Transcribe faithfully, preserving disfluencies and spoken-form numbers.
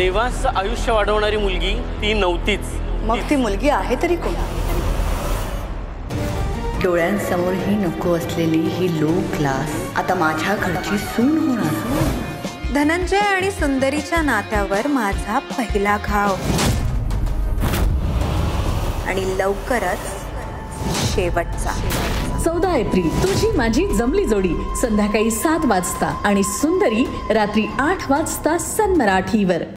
देवाचं आयुष्य वाढवणारी मुलगी ती नव्हतीच. मग ती मुलगी आहे तरी कोण? डोळ्यांसमोर ही नको असलेली ही लो क्लास आता माझ्या घरची सून होणार. धनंजय आणि सुंदरीच्या नात्यावर माझा पहिला घाव आणि लवकरच शेवटचा. चौदा एप्रिल तुझी माझी जमली जोडी संध्याकाळी सात वाजता आणि सुंदरी रात्री आठ वाजता सन मराठीवर.